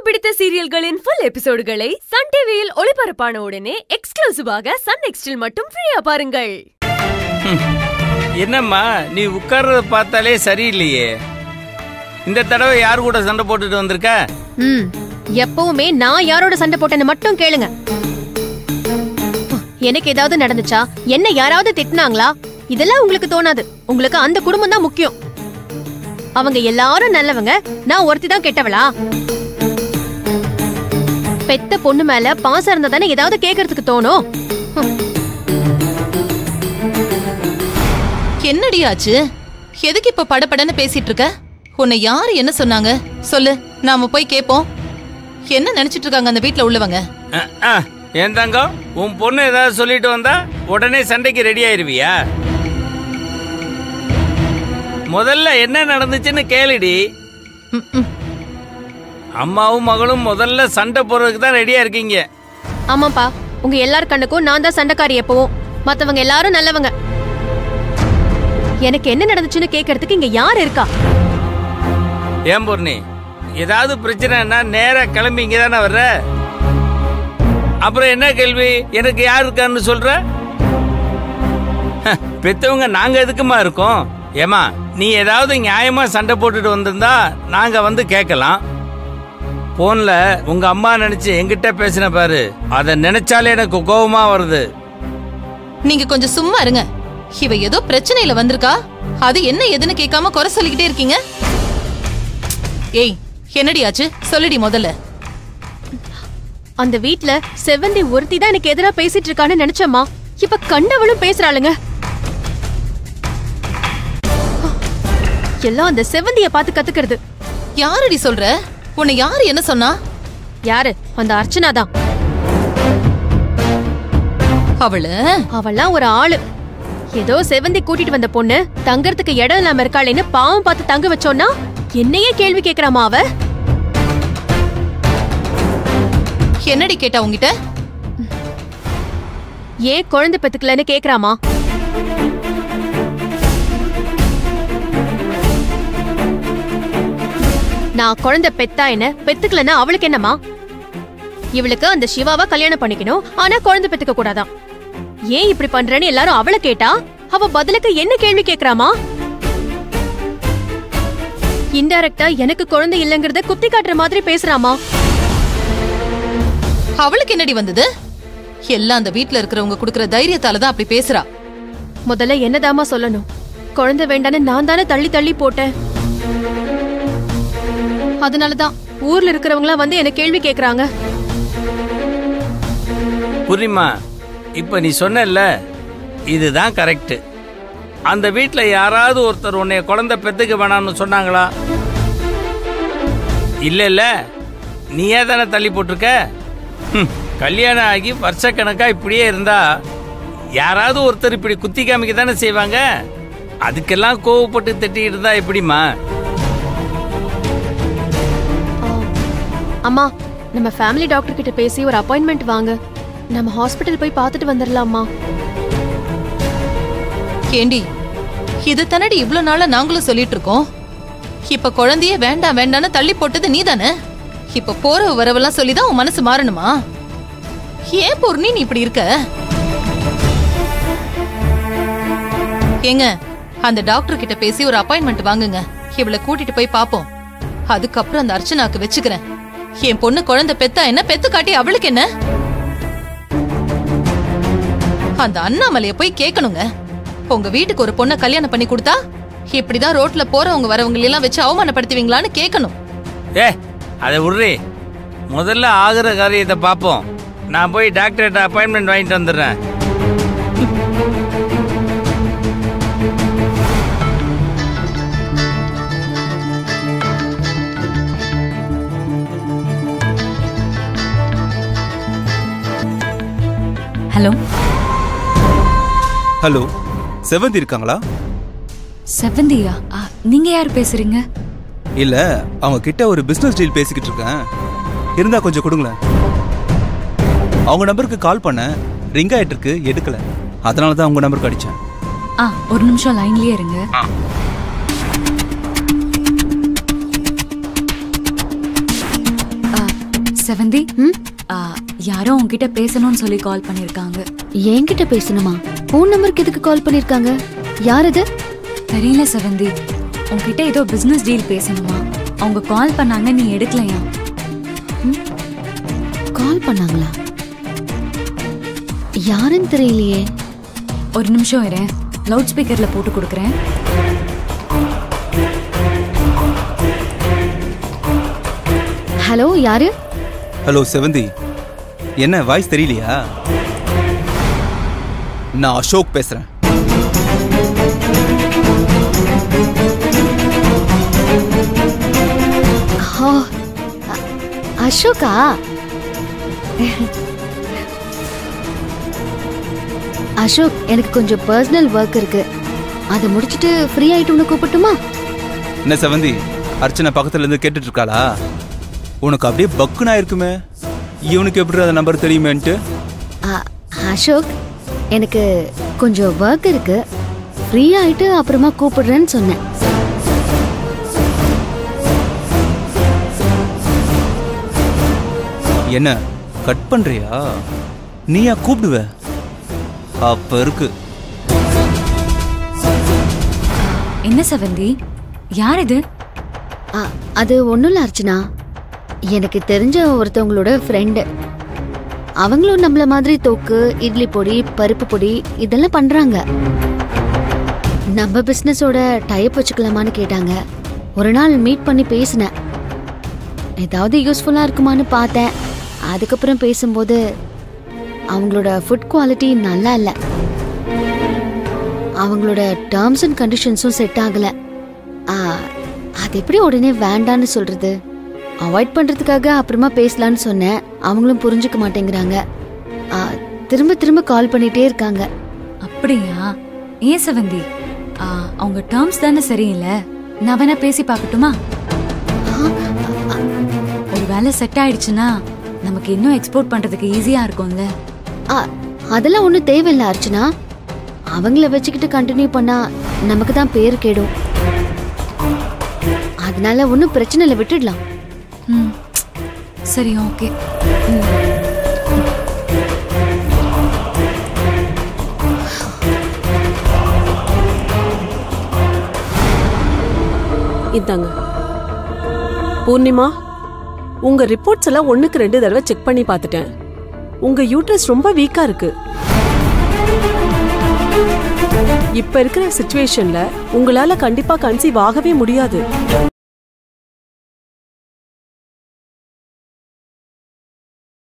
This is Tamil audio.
பிடித்த சீரியல்களின் ஃபுல் எபிசோடுகளை சன் டிவியில் ஒளிபரப்பான உடனே எக்ஸ்க்ளூசிவாக சன் நெக்ஸ்டில் மட்டும் ஃப்ரீயா பாருங்கள். என்னம்மா நீ உட்கார்றத பார்த்தாலே சரியில்லையே. இந்த தடவை யார் கூட சண்டை போட்டுட்டு வந்திருக்க? எப்பவுமே நான் யாரோட சண்டை போட்டேன்னு மட்டும் கேளுங்க. எனக்கு ஏதாவது நடந்துச்சா, என்ன யாராவது திட்டினாங்களா, இதெல்லாம் உங்களுக்கு தோணாது. உங்களுக்கு அந்த குடும்பம் தான் முக்கியம். அவங்க எல்லாரும் நல்லவங்க, நான் ஒருத்தி தான் கெட்டவளா? பெத்த பொண்ணு மேல பாசம் இருந்தா தானே ஏதாவது கேக்குறதுக்கு தோணும். என்னடி ஆச்சு? எதுக்கு இப்ப படபடன்னு பேசிட்டு இருக்க? உன்னை யாரு என்ன சொன்னாங்க சொல்லு, நாம போய் கேப்போம். என்ன நினைச்சிட்டு இருக்காங்க அந்த வீட்ல உள்ளவங்க? ஏன் தங்கம், உன் பொண்ணு ஏதாவது சொல்லிட்டு வந்தா உடனே சண்டைக்கு ரெடி ஆயிருவியா? முதல்ல என்ன நடந்துச்சுன்னு கேளுடி. அம்மாவும் மகளும் முதல்ல சண்டை போறதுக்கு தான் ரெடியா இருக்கீங்க. ஆமாப்பா, உங்க எல்லார் கண்ணுக்கும் நான் தான் சண்டைக்காரி. எப்பவும் மத்தவங்க எல்லாரும் நல்லவங்க. எனக்கு என்ன நடந்துச்சுன்னு கேக்குறதுக்கு இங்க யார் இருக்கா? ஏன் பொண்ணு, ஏதாவது பிரச்சனைனா நேரா கிளம்பி இங்க தானே வர்ற. அப்புறம் என்ன கேள்வி, எனக்கு யார் இருக்கான்னு சொல்ற? பெத்தவங்க நாங்க எதுக்குமா இருக்கோம்? ஏமா, நீ ஏதாவது நியாயமா சண்டை போட்டுட்டு வந்திருந்தா நாங்க வந்து கேட்கலாம். போன்ல உங்க அம்மா நினைச்சு எங்கிட்ட பேசின பாரு, அத நினைச்சாலே எனக்கு கோபமா வருது. நீங்க கொஞ்சம் சும்மா இருங்க. இவ ஏதோ பிரச்சனையில வந்திருக்கா, அது என்ன எதுன்னு கேட்காம குறை சொல்லிக்கிட்டே இருக்கீங்க. ஏய், என்னடி ஆச்சு சொல்லுடி முதல்ல. அந்த வீட்ல செவந்தி ஒருத்தி தான் எனக்கு எதிரா பேசிட்டு இருக்கான்னு நினைச்சம்மா. இப்ப கண்டவளும் பேசுறாளுங்க. எல்லாம் அந்த செவந்திய பார்த்து கத்துக்கிறது. யாரடி சொல்ற? உன்னை யாரு என்ன சொன்னா? யாரு? அந்த அர்ச்சனா தான். அவள்லாம் ஒரு ஆளு. ஏதோ செவந்தி கூட்டிட்டு வந்த பொண்ணு தங்கறதுக்கு இடம் இல்லாம இருக்காளேன்னு பாவம் பார்த்து தங்க வச்சோன்னா என்னையே கேள்வி கேக்குறாமா அவ. என்னடி கேட்டா உங்கிட்ட? ஏன் குழந்தை பெத்துக்கலன்னு கேக்குறாமா. நான் குழந்தை பெத்தா என்ன, பெத்துக்கலன்னா அவளுக்கு என்னமா? இவளுக்கு அந்த சிவாவா கல்யாணம் பண்ணிக்கணும், ஆனா குழந்தை பெத்துக்க கூடாதான். ஏன் இப்படி பண்றேன்னு எல்லாரும் அவளை கேட்டா அவ பதிலுக்கு என்ன கேள்வி கேக்குறாமா? இன்டைரக்டா எனக்கு குழந்தை இல்லங்கறத குத்தி காட்டுற மாதிரி பேசுறாமா. அவளுக்கு என்னடி வந்தது? எல்லாம் அந்த வீட்ல இருக்கிறவங்க குடுக்கற தைரியத்தாலதான் அப்படி பேசுறா. முதல்ல என்னதாமா சொல்லணும்? குழந்தை வேண்டான்னு நான் தானே தள்ளி தள்ளி போட்டேன். அதனாலதான் ஊர்ல இருக்கிறவங்களாம் வந்து என்ன கேள்வி கேக்குறாங்க. புரியுமா? இப்ப நீ சொன்னல, இதுதான் கரெக்ட். அந்த வீட்ல யாராவது ஒருத்தர் உன்னைய குழந்தை பெத்துக்க வேணாம்னு சொன்னாங்களா? இல்ல, நீயே தானே தள்ளி போட்டிருக்க. கல்யாணம் ஆகி வருஷக்கணக்கா இப்படியே இருந்தா யாராவது ஒருத்தர் இப்படி குத்தி காமிக்க தானே செய்வாங்க. அதுக்கெல்லாம் கோவப்பட்டு திட்டிட்டு இருந்தா எப்படிமா? அம்மா, நம்ம ஃபேமிலி டாக்டர் கிட்ட பேசி ஒரு அப்பாயின்மெண்ட் வாங்க. நம்ம ஹாஸ்பிடல் போய் பார்த்துட்டு வந்துடலாமா? ஏண்டி, இது தானடி இவ்வளவு நாளா நாங்களும் சொல்லிட்டு இருக்கோம். இப்ப குழந்தைய வேண்டாம் வேண்டான்னு தள்ளி போட்டது நீ தானே. இப்ப போற வரவெல்லாம் சொல்லிதான் உன் மனசு மாறணுமா? ஏன் பூர்ணி நீ இப்படி இருக்க? ஏங்க, அந்த டாக்டர் கிட்ட பேசி ஒரு அப்பாயின்மெண்ட் வாங்குங்க. இவளை கூட்டிட்டு போய் பாப்போம். அதுக்கப்புறம் அந்த அர்ச்சனாக்கு வச்சுக்கிறேன். என் பொண்ணு குழந்தை பெத்தா என்ன, பெத்து காட்டி அவளுக்கு என்ன? அந்த அண்ணாமலைய போய் கேட்கணுங்க. உங்க வீட்டுக்கு ஒரு பொண்ணை கல்யாணம் பண்ணி கொடுத்தா இப்படிதான் ரோட்ல போறவங்க வரவங்க எல்லாம் வச்சு அவமானப்படுத்துவீங்களான்னு கேட்கணும். அதை விடுறே, முதல்ல ஆகிற காரியத்தை பாப்போம். நான் போய் டாக்டர்கிட்ட அப்பாயின்மெண்ட் வாங்கிட்டு வந்துடுறேன். ஹலோ ஹலோ, செவந்தி இருக்காங்களா? செவந்தியா? நீங்க யார் பேசுறீங்க? இல்ல, அவங்க கிட்ட ஒரு பிசினஸ் டீல் பேசிக்கிட்டு இருக்கேன். இருந்தா கொஞ்சம் கொடுங்களேன். அவங்க நம்பருக்கு கால் பண்ண, ரிங் ஆயிட்டு இருக்கு, எடுக்கல. அதனால தான் உங்க நம்பருக்கு அடிச்சேன். ஒரு நிமிஷம் லைன்லயே இருங்க. செவந்தி, யாரோ உன்கிட்ட பேசணும்னு சொல்லி கால் பண்ணிருக்காங்க. என்கிட்ட பேசணுமா? போன் நம்பருக்கு எதுக்கு கால் பண்ணிருக்காங்க? யார் அது? தெரியல செவந்தி, உன்கிட்ட ஏதோ பிசினஸ் டீல் பேசணுமா? அவங்க கால் பண்ணாங்க, நீ எடுக்கலையா? கால் பண்ணாங்களா? யாருன்னு தெரியலையே. ஒரு நிமிஷம் இரு, லவுட் ஸ்பீக்கர்ல போட்டு கொடுக்குறேன். ஹலோ, யாரு? ஹலோ செவந்தி, என்ன வாய்ஸ் தெரியலையா? நான் அசோக் பேசுறேன். அசோகா? அசோக், எனக்கு கொஞ்சம் பர்சனல் ஒர்க் இருக்கு, அதை முடிச்சிட்டு ஃப்ரீ ஆயிட்டு உனக்கு கூப்பிட்டுமா? என்ன செவந்தி, அர்ச்சனா பக்கத்துல இருந்து கேட்டுட்டு இருக்காளா? உனக்கு அப்படியே பக்குனா இருக்குமே, இவனுக்கு எப்படி அந்த நம்பர் தெரியுமேன்ட்டு. அசோக், எனக்கு கொஞ்சம் ஒர்க் இருக்கு, ஃப்ரீ ஆயிட்டு அப்புறமா கூப்பிடுறேன்னு சொன்னேன். என்ன கட் பண்றியா? நீயா கூப்பிடுவ? அப்ப இருக்கு. என்ன செவந்தி, யார் இது? அது ஒண்ணும் இல்ல அர்ச்சனா, எனக்கு தெரிஞ்ச ஒருத்தவங்களோட ஃப்ரெண்டு. அவங்களும் நம்மள மாதிரி தோக்கு, இட்லி பொடி, பருப்பு பொடி இதெல்லாம் பண்றாங்க. நம்ம பிசினஸோட டைப் வச்சுக்கலாமான்னு கேட்டாங்க. ஒரு நாள் மீட் பண்ணி பேசினேன், ஏதாவது யூஸ்ஃபுல்லா இருக்குமான்னு பார்த்தேன். அதுக்கப்புறம் பேசும்போது அவங்களோட ஃபுட் குவாலிட்டி நல்லா இல்லை, அவங்களோட டேர்ம்ஸ் அண்ட் கண்டிஷன்ஸும் செட் ஆகல. அது எப்படி உடனே வேண்டான்னு சொல்றது? அவாய்ட் பண்றதுக்காக அப்புறமா பேசலான்னு சொன்னேன். அவங்களும் புரிஞ்சுக்க மாட்டேங்கிறாங்க, திரும்ப திரும்ப கால் பண்ணிட்டே இருக்காங்க. அப்படியா? ஏன் செவந்தி, அவங்க டேர்ம்ஸ் தானே சரியில்லை, நான் வேணா பேசி பார்க்கட்டுமா? ஒரு வேலை செட் ஆயிடுச்சுன்னா நமக்கு இன்னும் எக்ஸ்போர்ட் பண்றதுக்கு ஈஸியா இருக்கும்ல. அதெல்லாம் ஒன்றும் தேவையில்லை அர்ச்சனா, அவங்கள வச்சுக்கிட்டு கண்டினியூ பண்ணா நமக்கு தான் பேர் கேடும். அதனால ஒன்றும் பிரச்சனை இல்லை, விட்டுடலாம். சரி, ஓகே. இந்தாங்க பூர்ணிமா, உங்க ரிப்போர்ட்ஸ் எல்லாம் 1க்கு 2 தடவை செக் பண்ணி பார்த்துட்டேன். உங்க யூட்ரஸ் ரொம்ப வீக்கா இருக்கு. இப்ப இருக்கிற சிச்சுவேஷன்ல உங்களால கண்டிப்பா கன்சீவ் ஆகவே முடியாது.